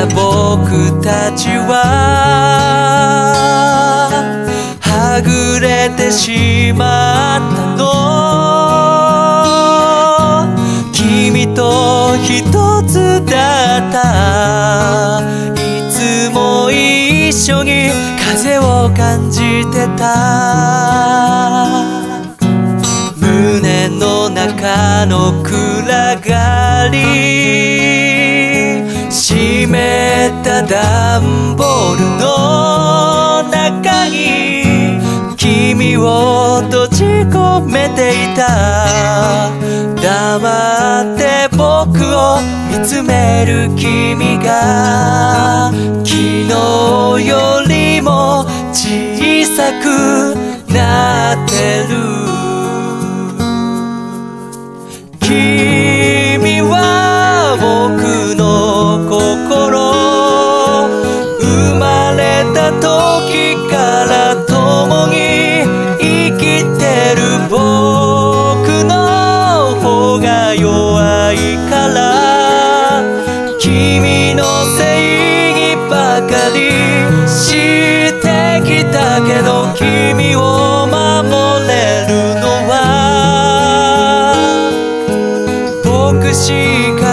た僕たちははぐれてしまったの。君と一つだった、いつも一緒に風を感じてた。胸の中の暗がり、湿った段ボールの中に君を閉じ込めていた。黙って僕を見つめる君が昨日よりも小さくなってる。君は僕の心、生まれた時から共に生きてる。僕の方が弱いから君のせいにばかりしてきたけど、君を守れるのは僕しか